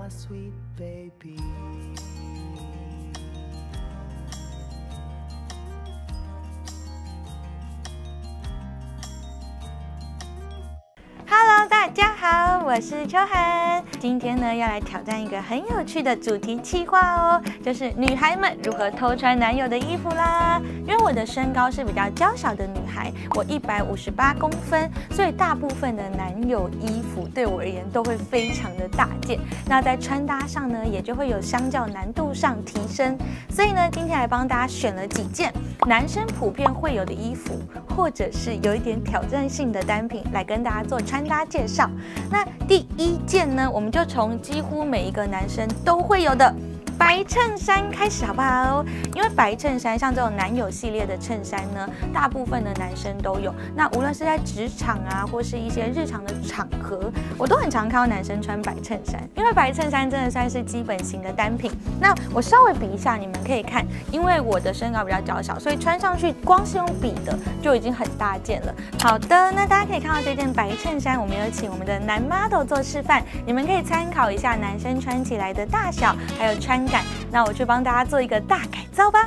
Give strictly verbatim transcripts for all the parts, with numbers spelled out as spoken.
my sweet baby. Hello， 大家好，我是秋涵。今天呢，要来挑战一个很有趣的主题企划哦，就是女孩们如何偷穿男友的衣服啦。因为我的身高是比较娇小的女孩，我一百五十八公分，所以大部分的男友衣服对我而言都会非常的大件。那在穿搭上呢，也就会有相较难度上提升。所以呢，今天来帮大家选了几件男生普遍会有的衣服，或者是有一点挑战性的单品，来跟大家做穿搭介绍。那第一件呢，我们就从几乎每一个男生都会有的白衬衫开始好不好？因为白衬衫像这种男友系列的衬衫呢，大部分的男生都有。那无论是在职场啊，或是一些日常的场合，我都很常看到男生穿白衬衫。因为白衬衫真的算是基本型的单品。那我稍微比一下，你们可以看，因为我的身高比较娇小，所以穿上去光是用比的就已经很大件了。好的，那大家可以看到这件白衬衫，我们有请我们的男 model 做示范，你们可以参考一下男生穿起来的大小，还有穿感。那我去帮大家做一个大改造吧。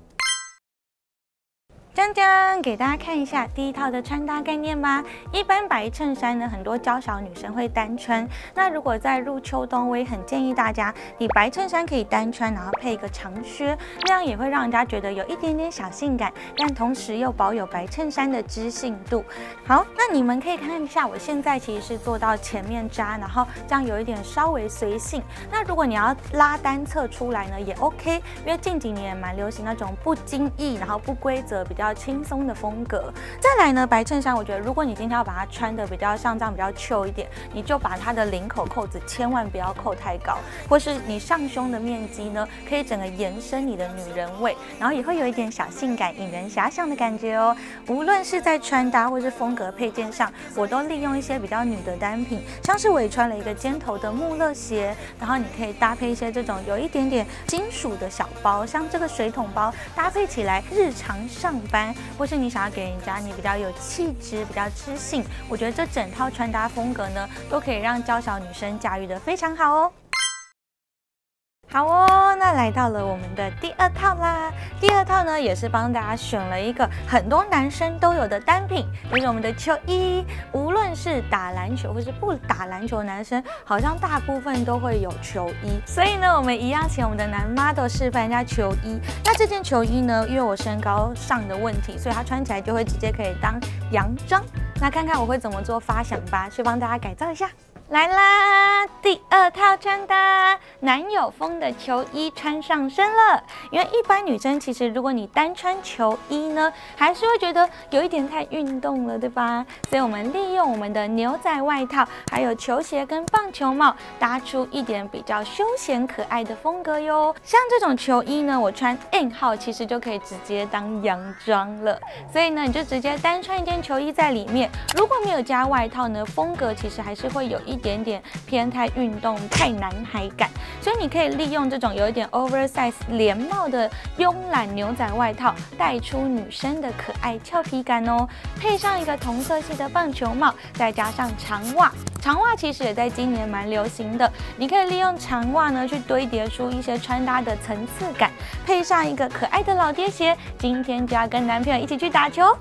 将将给大家看一下第一套的穿搭概念吧。一般白衬衫呢，很多娇小女生会单穿。那如果在入秋冬，我也很建议大家，你白衬衫可以单穿，然后配一个长靴，那样也会让人家觉得有一点点小性感，但同时又保有白衬衫的知性度。好，那你们可以看一下，我现在其实是做到前面扎，然后这样有一点稍微随性。那如果你要拉单侧出来呢，也 OK， 因为近几年也蛮流行那种不经意，然后不规则，比较比较轻松的风格。再来呢，白衬衫，我觉得如果你今天要把它穿的比较像这样比较 chill 一点，你就把它的领口扣子千万不要扣太高，或是你上胸的面积呢，可以整个延伸你的女人味，然后也会有一点小性感、引人遐想的感觉哦。无论是在穿搭或是风格配件上，我都利用一些比较女的单品，像是我也穿了一个尖头的穆勒鞋，然后你可以搭配一些这种有一点点金属的小包，像这个水桶包，搭配起来日常上班，或是你想要给人家你比较有气质、比较知性，我觉得这整套穿搭风格呢，都可以让娇小女生驾驭得非常好哦。好哦，那来到了我们的第二套啦。第二套呢，也是帮大家选了一个很多男生都有的单品，就是我们的球衣。无论是打篮球或是不打篮球的男生，好像大部分都会有球衣。所以呢，我们一样请我们的男 model 示范一下球衣。那这件球衣呢，因为我身高上的问题，所以它穿起来就会直接可以当洋装。那看看我会怎么做发想吧，去帮大家改造一下。来啦，第二套穿搭，男友风的球衣穿上身了。因为一般女生其实如果你单穿球衣呢，还是会觉得有一点太运动了，对吧？所以我们利用我们的牛仔外套，还有球鞋跟棒球帽，搭出一点比较休闲可爱的风格哟。像这种球衣呢，我穿 N 号其实就可以直接当洋装了。所以呢，你就直接单穿一件球衣在里面。如果没有加外套呢，风格其实还是会有一点点偏太运动、太男孩感，所以你可以利用这种有一点 oversize 连帽的慵懒牛仔外套，带出女生的可爱俏皮感哦。配上一个同色系的棒球帽，再加上长袜。长袜其实也在今年蛮流行的，你可以利用长袜呢去堆叠出一些穿搭的层次感，配上一个可爱的老爹鞋，今天就要跟男朋友一起去打球。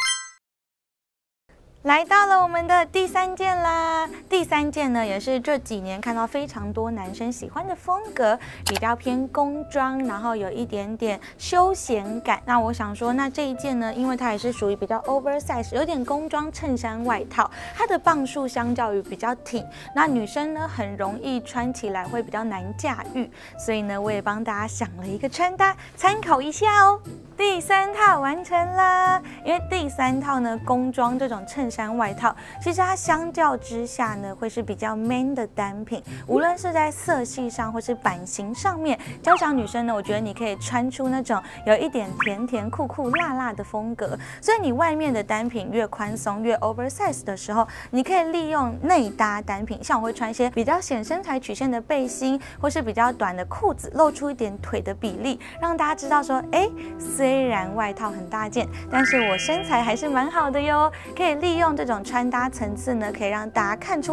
来到了我们的第三件啦，第三件呢也是这几年看到非常多男生喜欢的风格，比较偏工装，然后有一点点休闲感。那我想说，那这一件呢，因为它也是属于比较 oversize， 有点工装衬衫外套，它的磅数相较于比较挺，那女生呢很容易穿起来会比较难驾驭，所以呢，我也帮大家想了一个穿搭，参考一下哦。第三套完成啦，因为第三套呢，工装这种衬衫外套，其实它相较之下呢，会是比较 man 的单品，无论是在色系上或是版型上面，娇小女生呢，我觉得你可以穿出那种有一点甜甜酷酷辣辣的风格，所以你外面的单品越宽松越 oversize 的时候，你可以利用内搭单品，像我会穿一些比较显身材曲线的背心，或是比较短的裤子，露出一点腿的比例，让大家知道说，哎，虽然外套很大件，但是我身材还是蛮好的哟。可以利用这种穿搭层次呢，可以让大家看出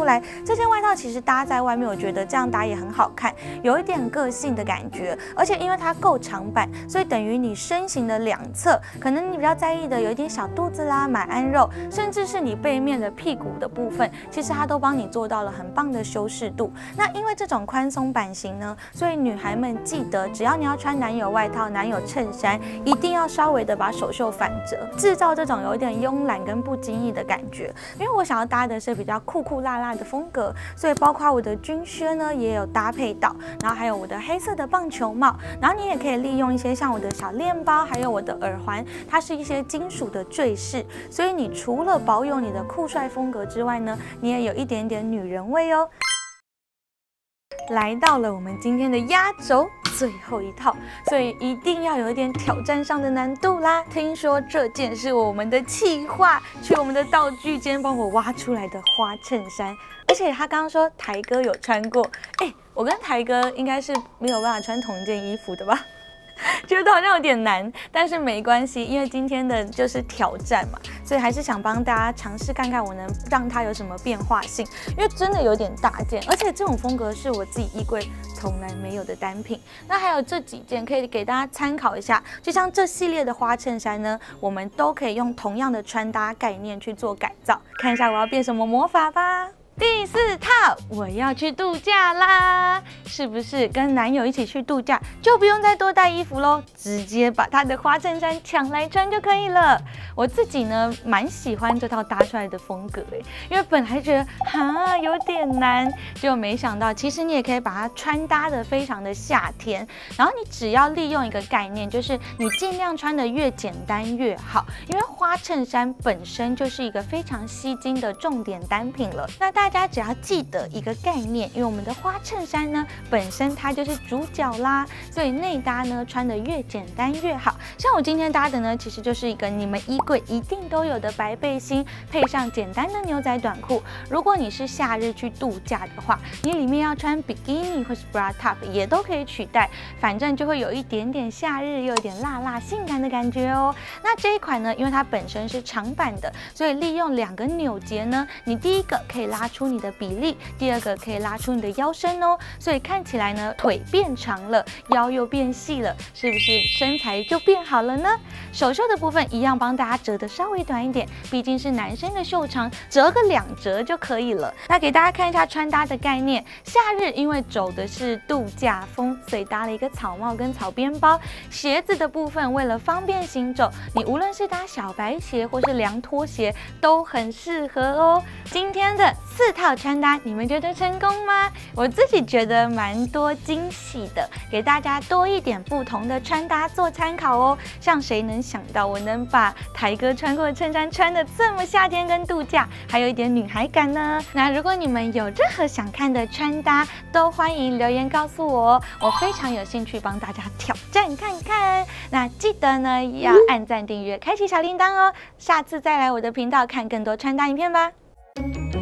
出来。这件外套其实搭在外面，我觉得这样搭也很好看，有一点个性的感觉。而且因为它够长版，所以等于你身形的两侧，可能你比较在意的有一点小肚子啦、马鞍肉，甚至是你背面的屁股的部分，其实它都帮你做到了很棒的修饰度。那因为这种宽松版型呢，所以女孩们记得，只要你要穿男友外套、男友衬衫，一定要稍微的把手袖反折，制造这种有一点慵懒跟不经意的感觉。因为我想要搭的是比较酷酷辣辣的风格，所以包括我的军靴呢也有搭配到，然后还有我的黑色的棒球帽，然后你也可以利用一些像我的小链包，还有我的耳环，它是一些金属的坠饰，所以你除了保有你的酷帅风格之外呢，你也有一点点女人味哦。来到了我们今天的压轴最后一套，所以一定要有一点挑战上的难度啦。听说这件是我们的企划去我们的道具间帮我挖出来的花衬衫，而且他刚刚说台哥有穿过，哎，我跟台哥应该是没有办法穿同一件衣服的吧？觉得好像有点难，但是没关系，因为今天的就是挑战嘛，所以还是想帮大家尝试看看我能让它有什么变化性，因为真的有点大件，而且这种风格是我自己衣柜从来没有的单品。那还有这几件可以给大家参考一下，就像这系列的花衬衫呢，我们都可以用同样的穿搭概念去做改造，看一下我要变什么魔法吧。第四套，我要去度假啦！是不是跟男友一起去度假，就不用再多带衣服咯，直接把他的花衬衫抢来穿就可以了。我自己呢，蛮喜欢这套搭出来的风格诶，因为本来觉得哈有点难，结果没想到，其实你也可以把它穿搭的非常的夏天。然后你只要利用一个概念，就是你尽量穿的越简单越好，因为花衬衫本身就是一个非常吸睛的重点单品了。那大家只要记得一个概念，因为我们的花衬衫呢，本身它就是主角啦，所以内搭呢穿的越简单越好。像我今天搭的呢，其实就是一个你们衣柜一定都有的白背心，配上简单的牛仔短裤。如果你是夏日去度假的话，你里面要穿比基尼或是 bra top 也都可以取代，反正就会有一点点夏日又有点辣辣性感的感觉哦。那这一款呢，因为它本身是长版的，所以利用两个扭结呢，你第一个可以拉出你的比例，第二个可以拉出你的腰身哦，所以看起来呢，腿变长了，腰又变细了，是不是身材就变好了呢？手袖的部分一样帮大家折得稍微短一点，毕竟是男生的袖长，折个两折就可以了。那给大家看一下穿搭的概念，夏日因为走的是度假风，所以搭了一个草帽跟草编包。鞋子的部分为了方便行走，你无论是搭小白鞋或是凉拖鞋都很适合哦。今天的四套穿搭，你们觉得成功吗？我自己觉得蛮多惊喜的，给大家多一点不同的穿搭做参考哦。像谁能想到我能把台哥穿过的衬衫穿得这么夏天跟度假，还有一点女孩感呢？那如果你们有任何想看的穿搭，都欢迎留言告诉我，我非常有兴趣帮大家挑战看看。那记得呢要按赞、订阅、开启小铃铛哦。下次再来我的频道看更多穿搭影片吧。